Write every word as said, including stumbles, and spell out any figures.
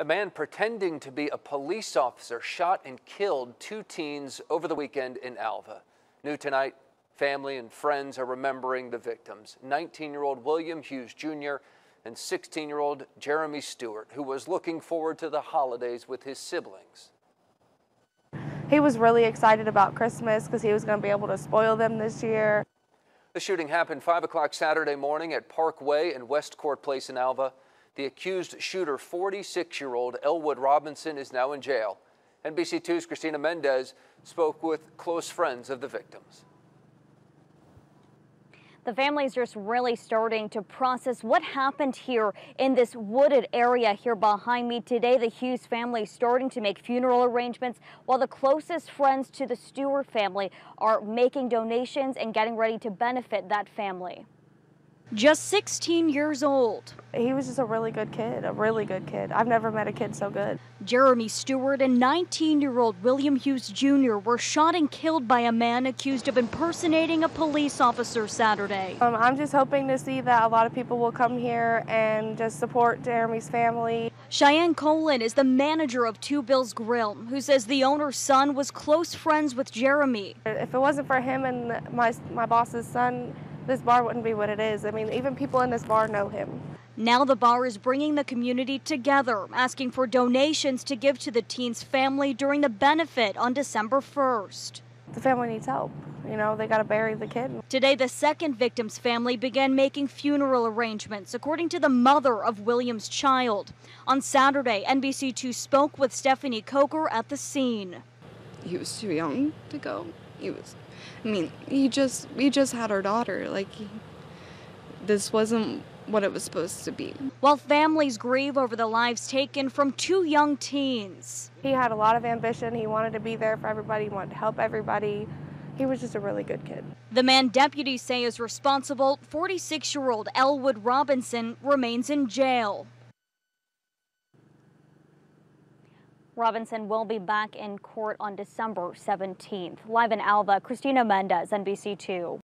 A man pretending to be a police officer shot and killed two teens over the weekend in Alva. New tonight, family and friends are remembering the victims, nineteen-year-old William Hughes Junior and sixteen-year-old Jeremy Stewart, who was looking forward to the holidays with his siblings. He was really excited about Christmas because he was going to be able to spoil them this year. The shooting happened five o'clock Saturday morning at Parkway and West Court Place in Alva. The accused shooter, forty-six-year-old Elwood Robinson, is now in jail. N B C two's Christina Mendez spoke with close friends of the victims. The family is just really starting to process what happened here in this wooded area here behind me. Today, the Hughes family is starting to make funeral arrangements, while the closest friends to the Stewart family are making donations and getting ready to benefit that family. Just sixteen years old. He was just a really good kid, a really good kid. I've never met a kid so good. Jeremy Stewart and nineteen-year-old William Hughes Junior were shot and killed by a man accused of impersonating a police officer Saturday. Um, I'm just hoping to see that a lot of people will come here and just support Jeremy's family. Cheyenne Colin is the manager of Two Bills Grill, who says the owner's son was close friends with Jeremy. If it wasn't for him and my, my boss's son, this bar wouldn't be what it is. I mean, even people in this bar know him. Now the bar is bringing the community together, asking for donations to give to the teen's family during the benefit on December first. The family needs help. You know, they got to bury the kid. Today, the second victim's family began making funeral arrangements, according to the mother of William's child. On Saturday, N B C two spoke with Stephanie Coker at the scene. He was too young to go. He was, I mean, he just, we just had our daughter. Like, he, this wasn't what it was supposed to be. While families grieve over the lives taken from two young teens. He had a lot of ambition. He wanted to be there for everybody. He wanted to help everybody. He was just a really good kid. The man deputies say is responsible, forty-six-year-old Elwood Robinson, remains in jail. Robinson will be back in court on December seventeenth. Live in Alva, Christina Mendez, N B C two.